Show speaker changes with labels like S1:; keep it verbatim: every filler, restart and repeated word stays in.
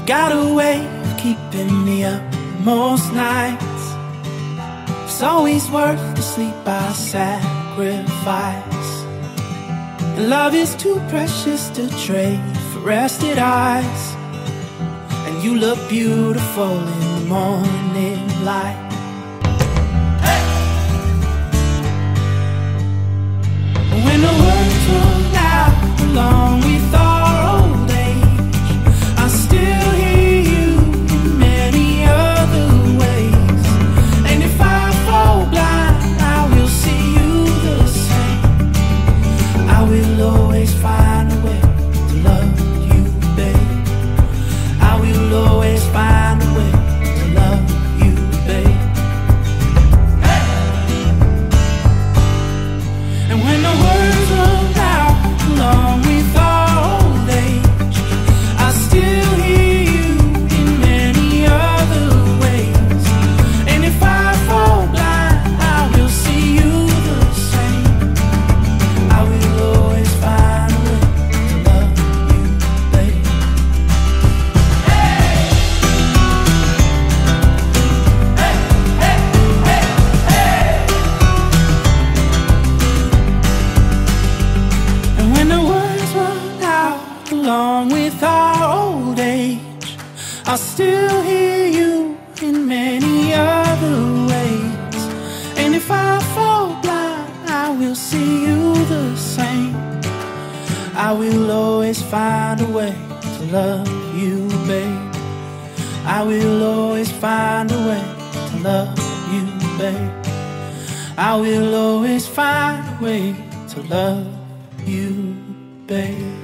S1: got a way of keeping me up most nights. It's always worth the sleep I sacrifice. And love is too precious to trade for rested eyes. And you look beautiful in the morning light. Hey! When the words run out along with our old age, I still hear you in many other ways. And if I fall blind, I will see you the same. I will always find a way to love you, babe. I will always find a way to love you, babe. Hey! And when the words run out along with our old age, I still hear you in many other ways. And if I fall blind, I will see you the same. I will always find a way to love you, babe. And when the words run out along with our old age, I'll still hear you in many other ways. And if I fall blind, I will see you the same. I will always find a way to love you, babe. I will always find a way to love you, babe. I will always find a way to love you, babe.